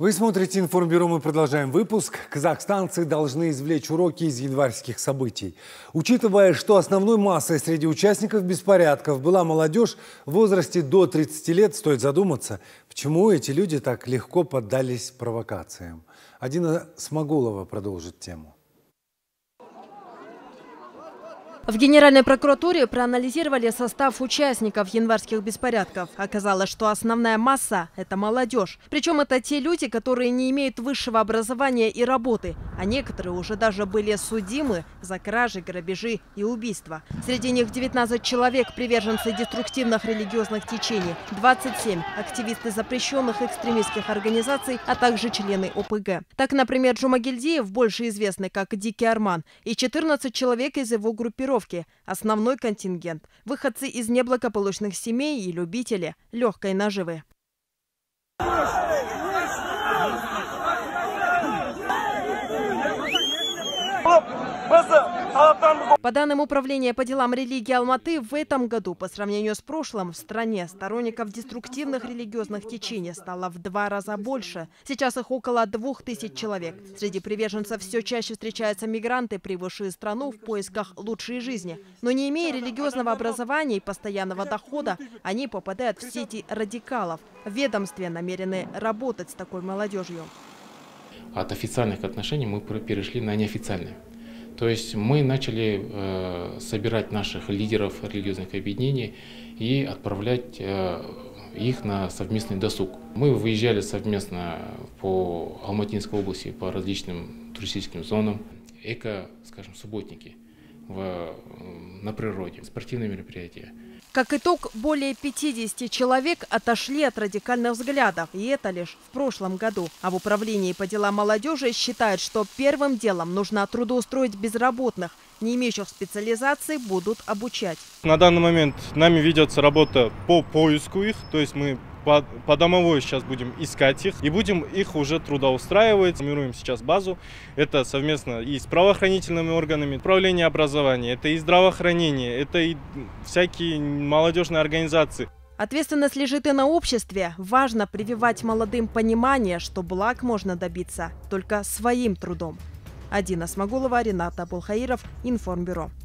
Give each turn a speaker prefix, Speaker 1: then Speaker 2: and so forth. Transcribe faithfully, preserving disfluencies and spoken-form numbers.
Speaker 1: Вы смотрите «Информбюро», мы продолжаем выпуск. Казахстанцы должны извлечь уроки из январских событий. Учитывая, что основной массой среди участников беспорядков была молодежь в возрасте до тридцати лет, стоит задуматься, почему эти люди так легко поддались провокациям. Адина Смагулова продолжит тему.
Speaker 2: В Генеральной прокуратуре проанализировали состав участников январских беспорядков. Оказалось, что основная масса – это молодежь. Причем это те люди, которые не имеют высшего образования и работы. А некоторые уже даже были судимы за кражи, грабежи и убийства. Среди них девятнадцать человек – приверженцы деструктивных религиозных течений, двадцать семь – активисты запрещенных экстремистских организаций, а также члены О П Г. Так, например, Джумагильдиев, больше известный как Дикий Арман, и четырнадцать человек из его группировки. Основной контингент – выходцы из неблагополучных семей и любители легкой наживы. По данным Управления по делам религии Алматы, в этом году по сравнению с прошлым в стране сторонников деструктивных религиозных течений стало в два раза больше. Сейчас их около двух тысяч человек. Среди приверженцев все чаще встречаются мигранты, прибывшие в страну в поисках лучшей жизни. Но не имея религиозного образования и постоянного дохода, они попадают в сети радикалов. В ведомстве намерены работать с такой молодежью.
Speaker 3: От официальных отношений мы перешли на неофициальные. То есть мы начали э, собирать наших лидеров религиозных объединений и отправлять э, их на совместный досуг. Мы выезжали совместно по Алматинской области, по различным туристическим зонам, эко, скажем, субботники в, на природе, спортивные мероприятия.
Speaker 2: Как итог, более пятидесяти человек отошли от радикальных взглядов. И это лишь в прошлом году. А в Управлении по делам молодежи считают, что первым делом нужно трудоустроить безработных. Не имеющих специализации будут обучать.
Speaker 4: На данный момент нами ведется работа по поиску их. То есть мы по, по домовой сейчас будем искать их и будем их уже трудоустраивать. Формируем сейчас базу. Это совместно и с правоохранительными органами, управление образования, это и здравоохранение, это и всякие молодежные организации.
Speaker 2: Ответственность лежит и на обществе. Важно прививать молодым понимание, что благ можно добиться только своим трудом. Адина Смагулова, Ринат Абулхаиров, Информбюро.